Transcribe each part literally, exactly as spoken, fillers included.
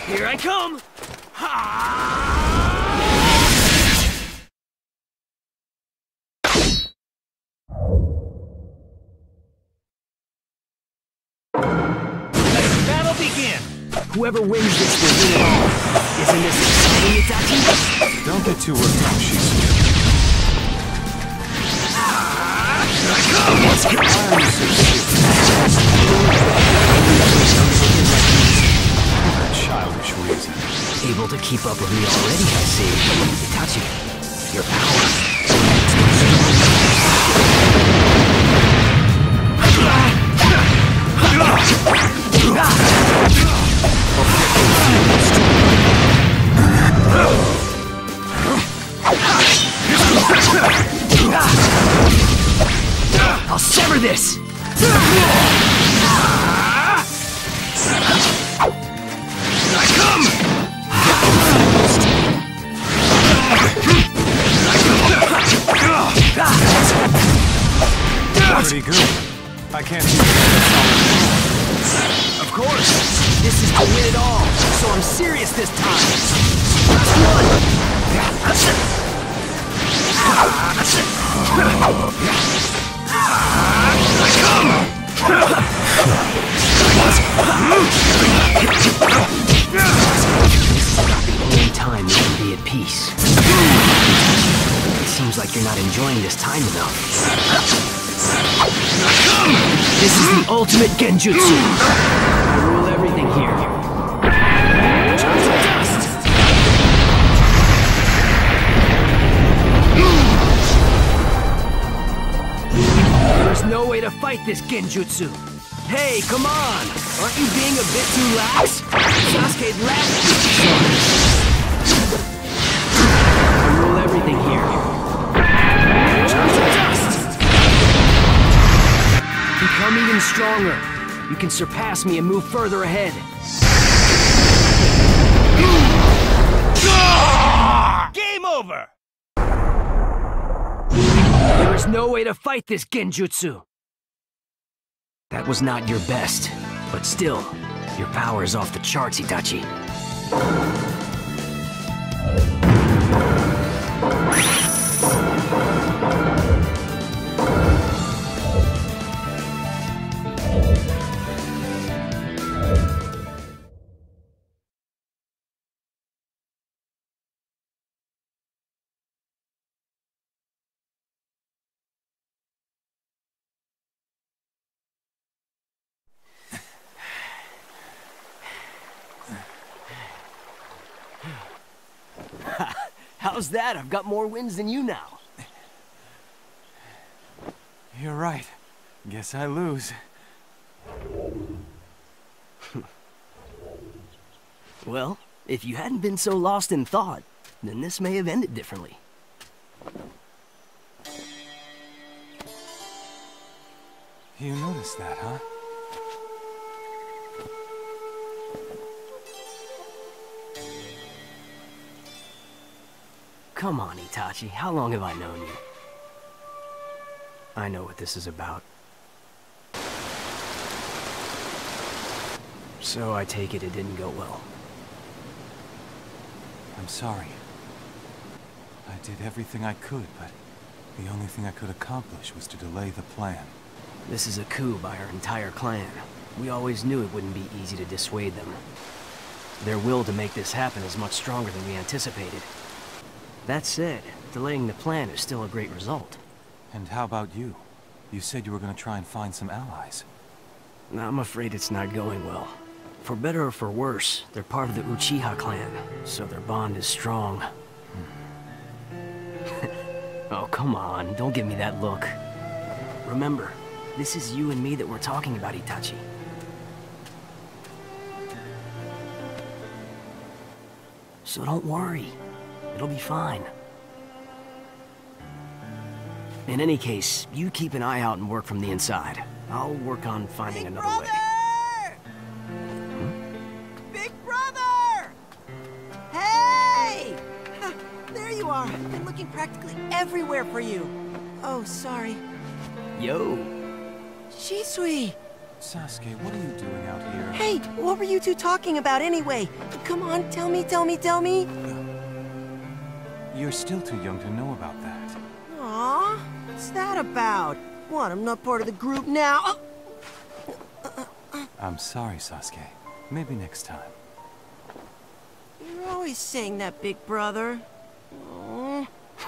Here I come! Let the battle begin! Whoever wins this will win it all. Isn't this exciting, Itachi? Don't get too worked up, Shisui. Here I come! Let's go! Why are you so serious? For a childish reason. Able to keep up with me already, I see. Itachi, your power. I'll sever this! I come! Pretty good. I can't see that. Of course! This is to win it all, so I'm serious this time! Last one! I come! This is about the only time you can be at peace. It seems like you're not enjoying this time enough. This is the ultimate genjutsu! I rule everything here. Turn to dust! There's no way to fight this genjutsu! Hey, come on! Aren't you being a bit too lax? Sasuke left you! I rule everything here. Turn to dust! Become even stronger. You can surpass me and move further ahead. Game over! There is no way to fight this genjutsu. That was not your best, but still, your power is off the charts, Itachi. How's that? I've got more wins than you now. You're right. Guess I lose. Well, if you hadn't been so lost in thought, then this may have ended differently. You noticed that, huh? Come on, Itachi. How long have I known you? I know what this is about. So I take it it didn't go well. I'm sorry. I did everything I could, but the only thing I could accomplish was to delay the plan. This is a coup by our entire clan. We always knew it wouldn't be easy to dissuade them. Their will to make this happen is much stronger than we anticipated. That said, delaying the plan is still a great result. And how about you? You said you were going to try and find some allies. I'm afraid it's not going well. For better or for worse, they're part of the Uchiha clan, so their bond is strong. Oh, come on, don't give me that look. Remember, this is you and me that we're talking about, Itachi. So don't worry. It'll be fine. In any case, you keep an eye out and work from the inside. I'll work on finding Big another brother! way. Big brother! Hey! Ha, there you are. I've been looking practically everywhere for you. Oh, sorry. Yo. Shisui! Sasuke, what are you doing out here? Hey, what were you two talking about anyway? Come on, tell me, tell me, tell me. You're still too young to know about that. Aw, what's that about? What, I'm not part of the group now? Oh. I'm sorry, Sasuke. Maybe next time. You're always saying that, big brother. Aww.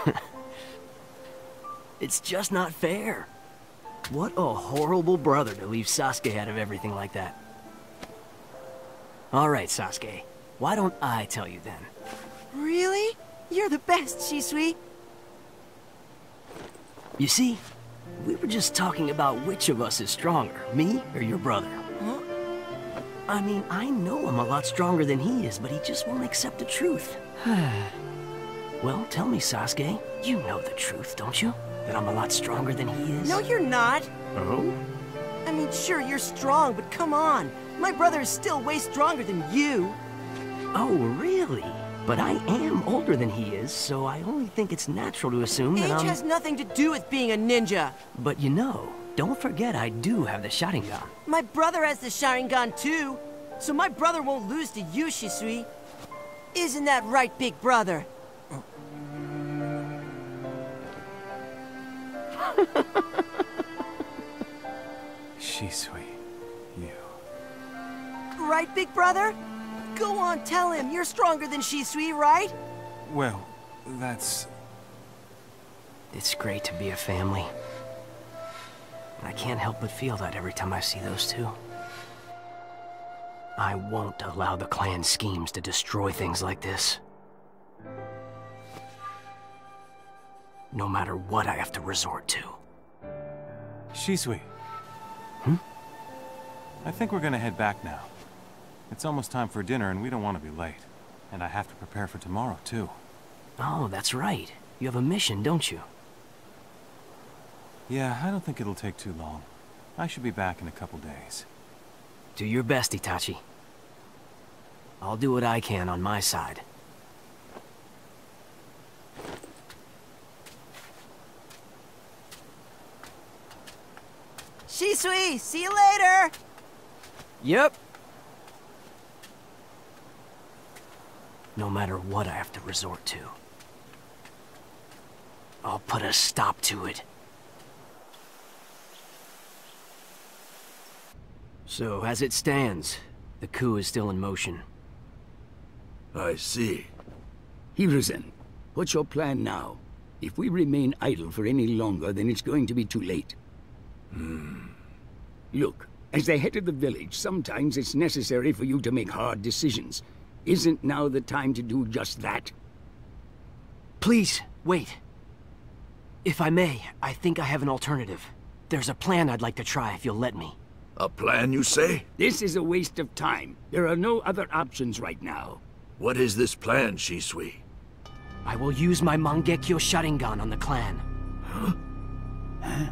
It's just not fair. What a horrible brother to leave Sasuke out of everything like that. All right, Sasuke. Why don't I tell you then? Really? You're the best, Shisui. You see, we were just talking about which of us is stronger, me or your brother. Huh? I mean, I know I'm a lot stronger than he is, but he just won't accept the truth. Well, tell me, Sasuke. You know the truth, don't you? That I'm a lot stronger than he is? No, you're not. Oh? I mean, sure, you're strong, but come on. My brother is still way stronger than you. Oh, really? But I am older than he is, so I only think it's natural to assume that Age I'm... has nothing to do with being a ninja. But you know, don't forget I do have the Sharingan. My brother has the Sharingan too, so my brother won't lose to you, Shisui. Isn't that right, big brother? Shisui, you... Right, big brother? Go on, tell him. You're stronger than Shisui, right? Well, that's... It's great to be a family. I can't help but feel that every time I see those two. I won't allow the clan schemes to destroy things like this. No matter what I have to resort to. Shisui. Hmm? I think we're gonna head back now. It's almost time for dinner and we don't want to be late. And I have to prepare for tomorrow, too. Oh, that's right. You have a mission, don't you? Yeah, I don't think it'll take too long. I should be back in a couple days. Do your best, Itachi. I'll do what I can on my side. Shisui, see you later! Yep. No matter what I have to resort to, I'll put a stop to it. So, as it stands, the coup is still in motion. I see. Hiruzen, what's your plan now? If we remain idle for any longer, then it's going to be too late. Hmm. Look, as the head of the village, sometimes it's necessary for you to make hard decisions. Isn't now the time to do just that? Please, wait. If I may, I think I have an alternative. There's a plan I'd like to try if you'll let me. A plan, you say? This is a waste of time. There are no other options right now. What is this plan, Shisui? I will use my Mangekyo Sharingan on the clan. Huh? Huh?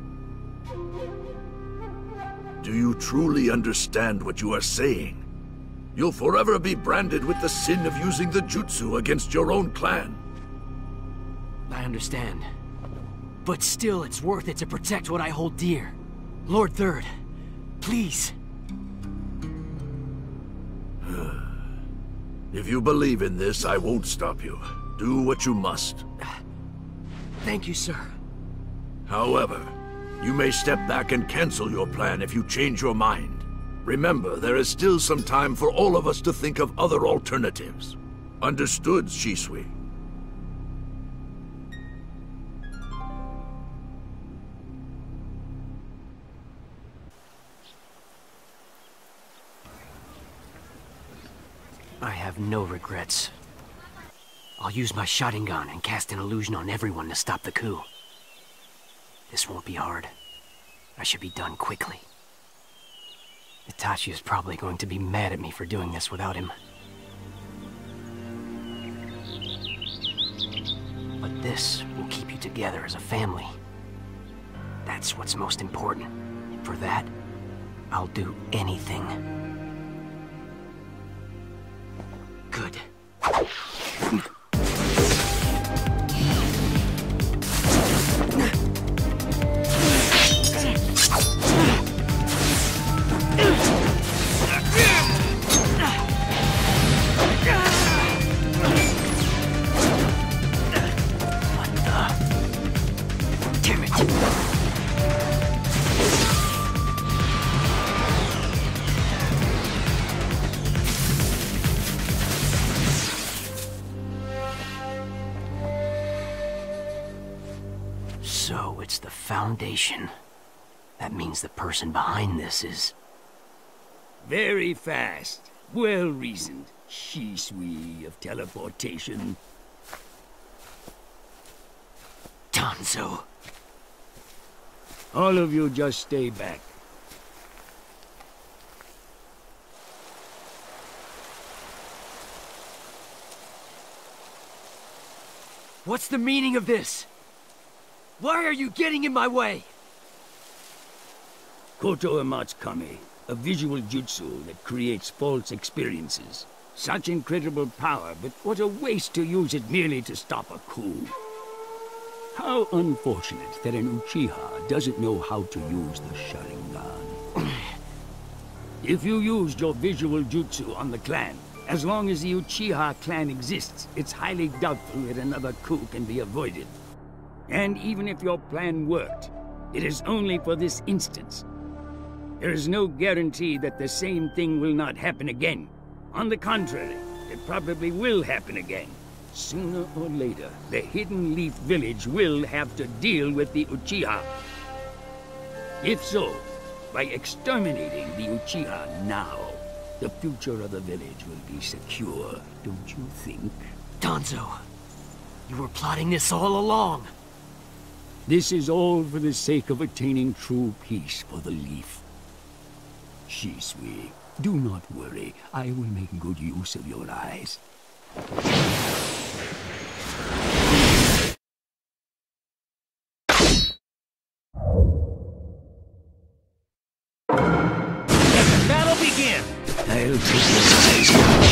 Do you truly understand what you are saying? You'll forever be branded with the sin of using the jutsu against your own clan. I understand. But still, it's worth it to protect what I hold dear. Lord Third, please. If you believe in this, I won't stop you. Do what you must. Thank you, sir. However, you may step back and cancel your plan if you change your mind. Remember, there is still some time for all of us to think of other alternatives. Understood, Shisui? I have no regrets. I'll use my Sharingan and cast an illusion on everyone to stop the coup. This won't be hard. I should be done quickly. Itachi is probably going to be mad at me for doing this without him. But this will keep you together as a family. That's what's most important. For that, I'll do anything. Good. So it's the Foundation. That means the person behind this is... Very fast. Well reasoned. Shisui of teleportation. Danzo. All of you just stay back. What's the meaning of this? Why are you getting in my way? Koto Amatsukami, a visual jutsu that creates false experiences. Such incredible power, but what a waste to use it merely to stop a coup. How unfortunate that an Uchiha doesn't know how to use the Sharingan. If you used your visual jutsu on the clan, as long as the Uchiha clan exists, it's highly doubtful that another coup can be avoided. And even if your plan worked, it is only for this instance. There is no guarantee that the same thing will not happen again. On the contrary, it probably will happen again. Sooner or later, the Hidden Leaf Village will have to deal with the Uchiha. If so, by exterminating the Uchiha now, the future of the village will be secure, don't you think? Danzo, you were plotting this all along. This is all for the sake of attaining true peace for the Leaf. Shisui, do not worry. I will make good use of your eyes. Let the battle begin! I'll take your eyes.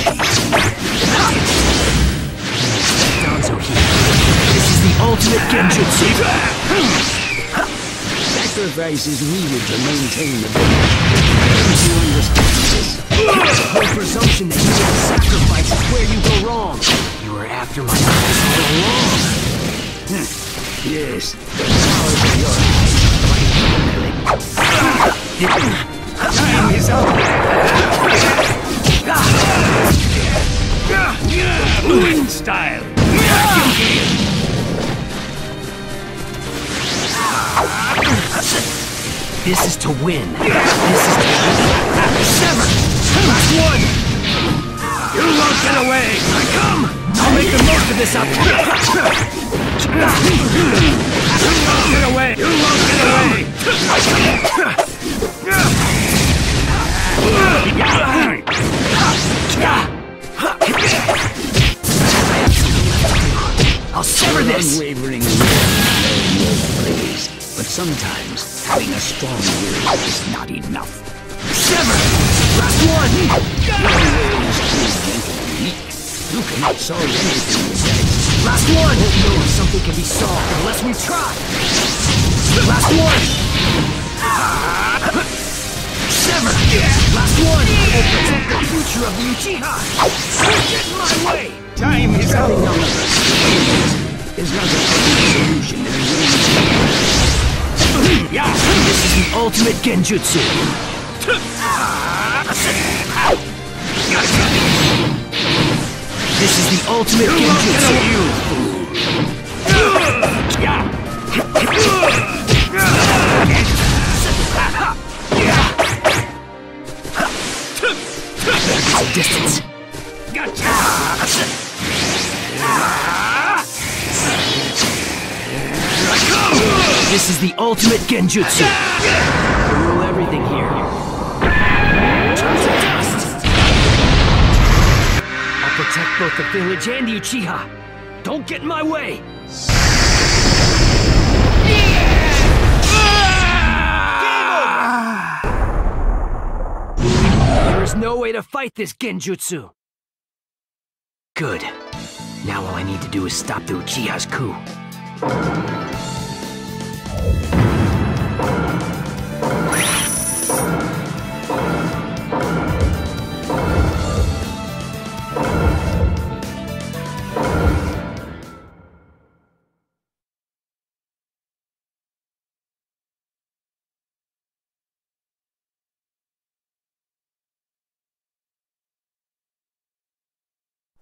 Danzo here. This is the ultimate Genjutsu! Sacrifice is needed to maintain the village. Don't you understand this? It's a whole presumption that you would sacrifice is where you go wrong. You were after my eyes all along. Yes, the powers of your eyes are quite compelling. Time is up! Balloon style! This is to win. This is to win. Sever! Last one! You won't get away! I come! I'll make the most of this opportunity. You won't get away! You won't get away! I'll sever this! Unwavering praise, but sometimes having a strong will is not enough. Sever! Last one! You cannot solve anything with that. Last one! Won't know if something can be solved unless we try! Last one! Sever! Last one! We'll protect the future of the Uchiha! Get in my way! Time is up. Is not a solution. Yeah, this is the ultimate Genjutsu! This is the ultimate Genjutsu! Distance. Gotcha! This is the ultimate Genjutsu! I rule everything here. Turn to dust! I'll protect both the village and the Uchiha! Don't get in my way! There is no way to fight this Genjutsu! Good. Now all I need to do is stop the Uchiha's coup.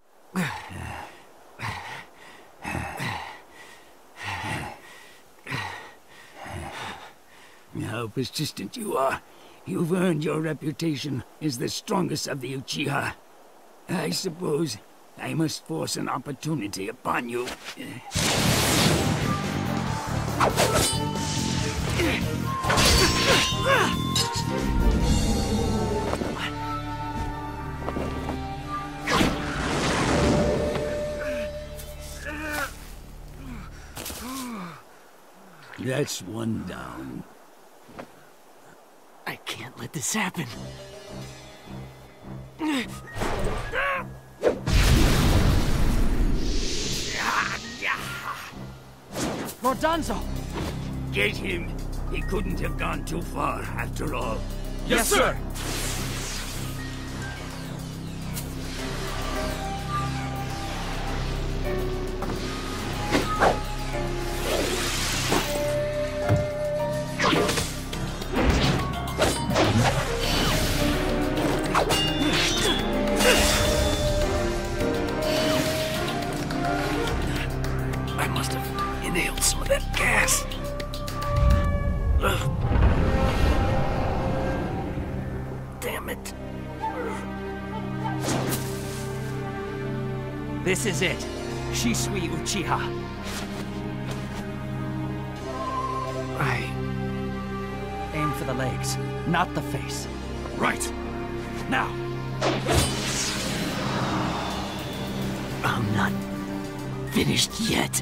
How persistent you are. You've earned your reputation as the strongest of the Uchiha. I suppose I must force an opportunity upon you. That's one down. I can't let this happen. Lord Danzo! Get him. He couldn't have gone too far, after all. Yes, sir! I must have inhaled some of that gas. Ugh. Damn it. This is it. Shisui Uchiha. I... Aim for the legs, not the face. Right. Now! I'm not finished yet.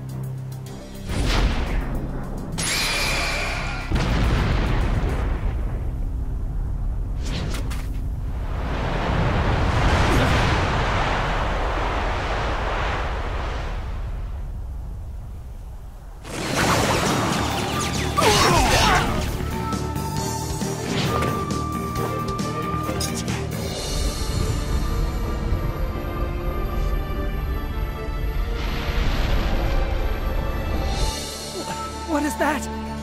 What is that?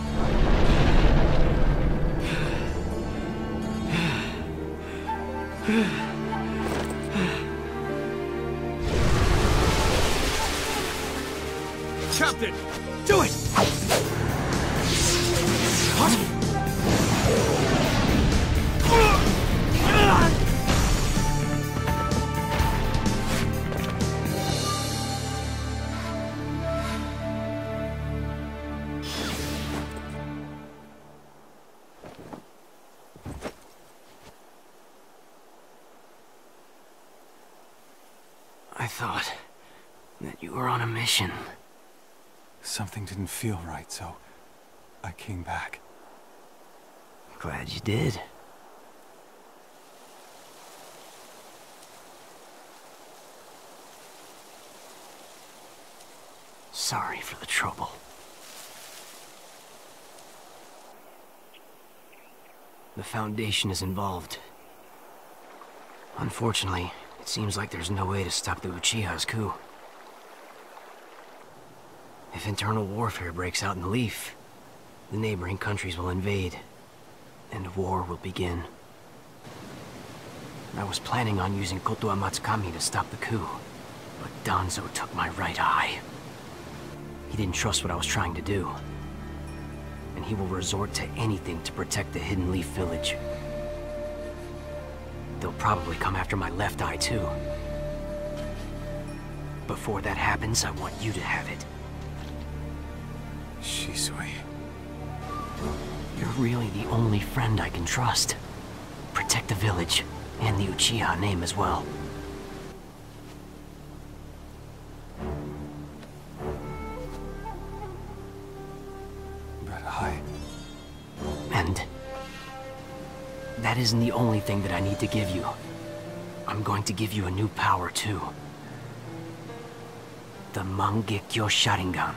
Captain! Do it! What? I thought that you were on a mission. Something didn't feel right, so I came back. Glad you did. Sorry for the trouble. The Foundation is involved. Unfortunately, it seems like there's no way to stop the Uchiha's coup. If internal warfare breaks out in the Leaf, the neighboring countries will invade, and war will begin. I was planning on using Kotoa Matsukami to stop the coup, but Danzo took my right eye. He didn't trust what I was trying to do, and he will resort to anything to protect the Hidden Leaf Village. They'll probably come after my left eye, too. Before that happens, I want you to have it. Shisui. You're really the only friend I can trust. Protect the village, and the Uchiha name as well. But I... And... that isn't the only thing that I need to give you. I'm going to give you a new power, too. The Mangekyo Sharingan.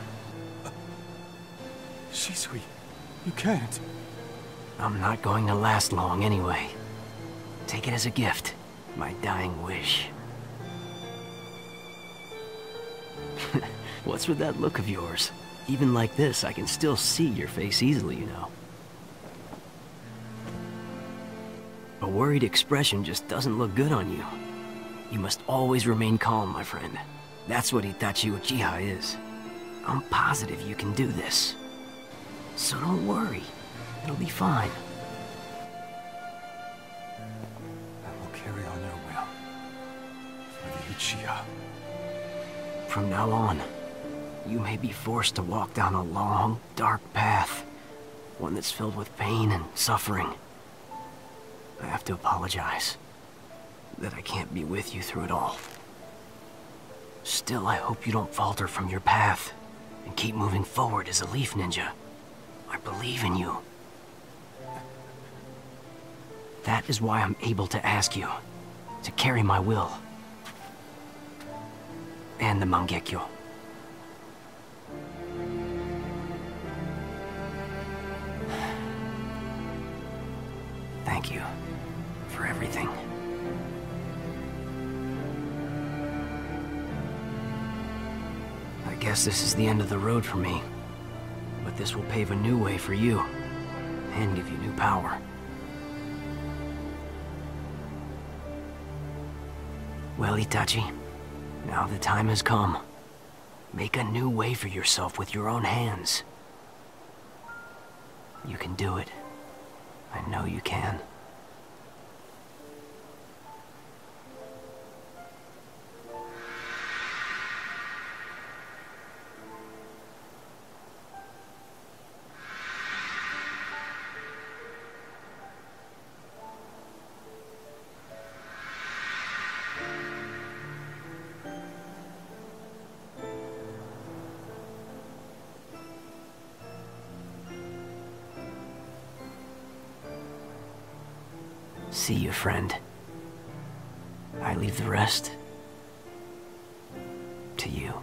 Shisui, you can't. I'm not going to last long anyway. Take it as a gift. My dying wish. What's with that look of yours? Even like this, I can still see your face easily, you know. A worried expression just doesn't look good on you. You must always remain calm, my friend. That's what Itachi Uchiha is. I'm positive you can do this. So don't worry. It'll be fine. I will carry on your will. For the Uchiha. From now on, you may be forced to walk down a long, dark path. One that's filled with pain and suffering. I have to apologize that I can't be with you through it all. Still, I hope you don't falter from your path and keep moving forward as a Leaf Ninja. I believe in you. That is why I'm able to ask you to carry my will. And the Mangekyo. Thank you for everything. I guess this is the end of the road for me, but this will pave a new way for you, and give you new power. Well, Itachi, now the time has come. Make a new way for yourself with your own hands. You can do it. I know you can. See you, friend. I leave the rest to you.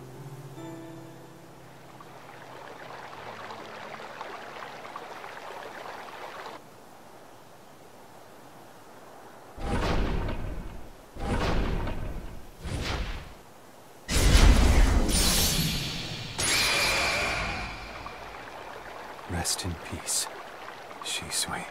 Rest in peace, Shisui.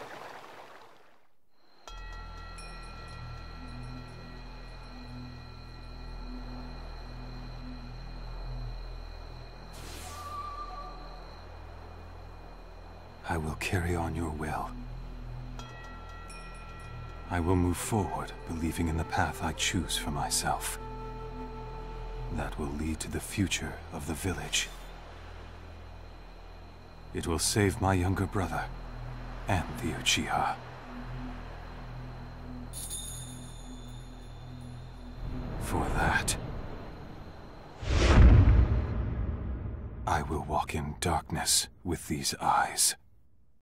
I will carry on your will. I will move forward, believing in the path I choose for myself. That will lead to the future of the village. It will save my younger brother and the Uchiha. For that, I will walk in darkness with these eyes.